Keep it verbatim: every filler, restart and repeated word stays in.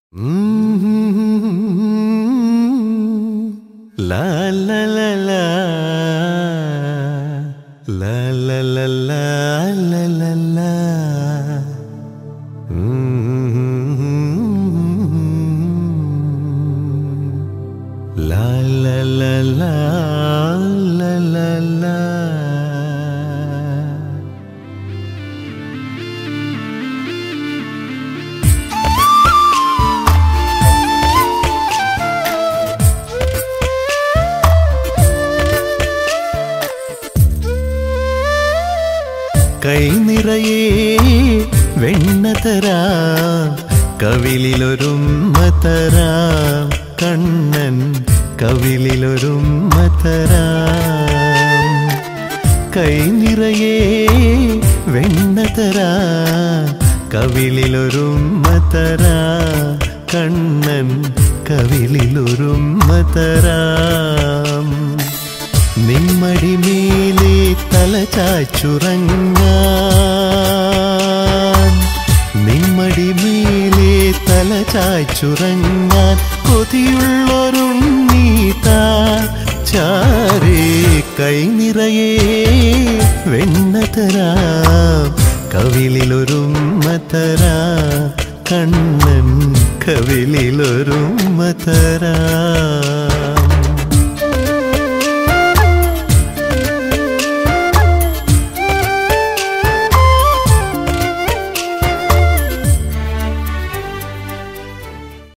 La la la la la la la la la la la la la la la la la la. കൈ നിറയെ വെണ്ണ തരാം, കവിളിലൊരുമ്മ തരാം, കണ്ണൻ കവിളിലൊരുമ്മ തരാം. കൈ നിറയെ വെണ്ണ തരാം, കവിളിലൊരുമ്മ തരാം, കണ്ണൻ കവിളിലൊരുമ്മ തരാം. നിമ്മടി മേലെ തല ചാച്ചുറങ്ങാൻ, നിമ്മടി മേലെ തല ചാച്ചുറങ്ങാൻ കൊതിയുള്ളൊരുണ്ണീതാ ചാരേ. കൈ നിറയെ വെണ്ണ തരാം, കവിളിലൊരുമ്മ തരാം, കണ്ണൻ കവിളിലൊരുമ്മ തരാം.